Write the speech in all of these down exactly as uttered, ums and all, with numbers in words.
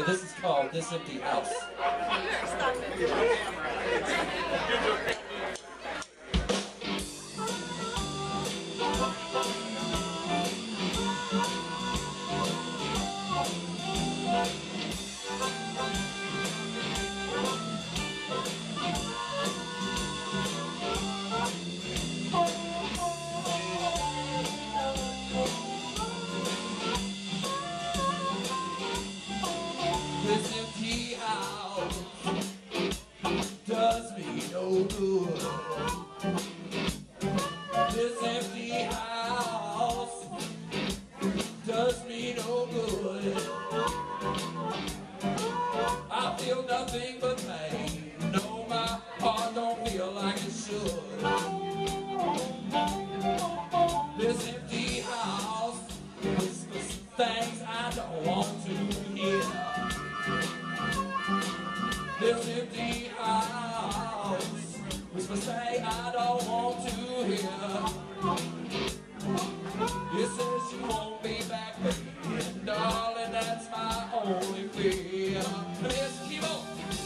So this is called This Empty House. This empty house does me no good. This empty house does me no good. I feel nothing but pain. No, my heart don't feel like it should. This empty house whispers things I don't want to hear. This empty house whispers say I don't want to hear. It says you won't be back, baby, and darling, that's my only fear. Let's keep on.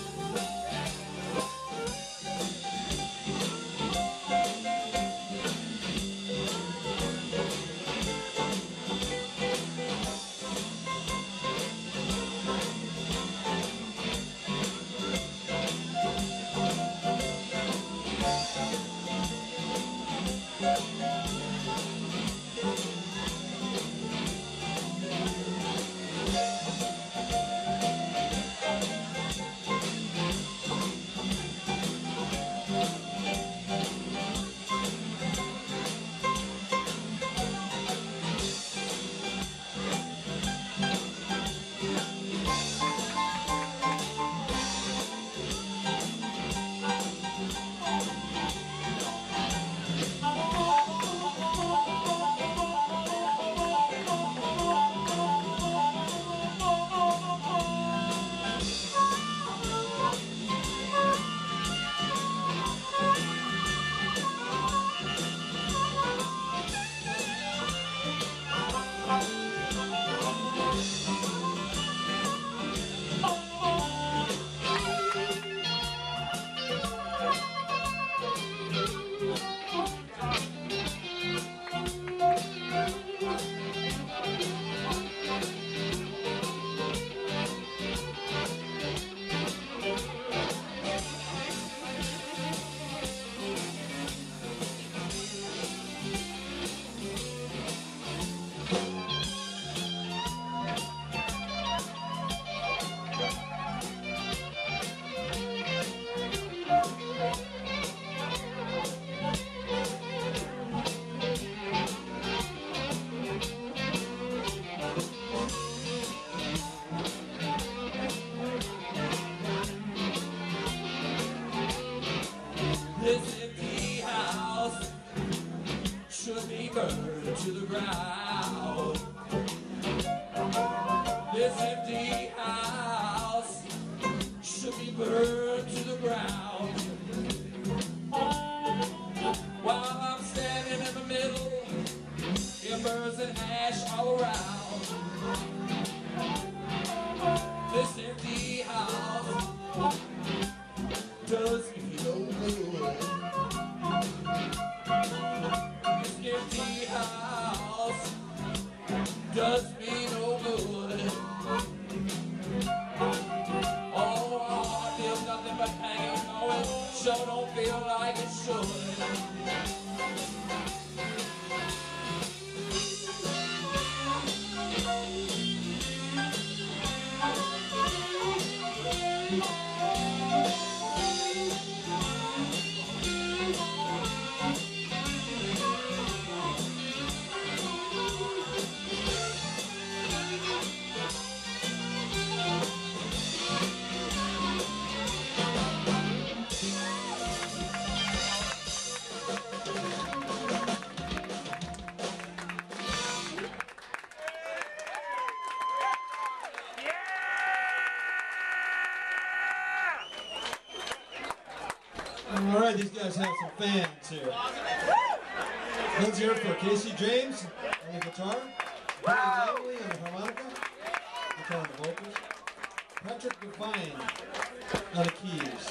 This empty house should be burned to the ground. This empty house should be burned to the ground. While I'm standing in the middle, embers and ash all around. This empty house does me no good. This empty house does me no good. Oh, my heart feels nothing but pain. Oh, it sure don't feel like it should. All right, these guys have some fans here. Let's hear it for Casey James on the guitar, Perez-Langley on the harmonica, guitar on the vocals, Patrick Devine on the keys.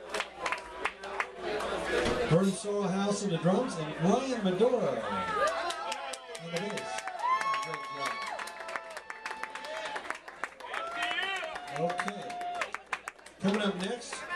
Burban Sorrel House on the drums, and Ryan Medora on the bass. Great job. Okay. Coming up next,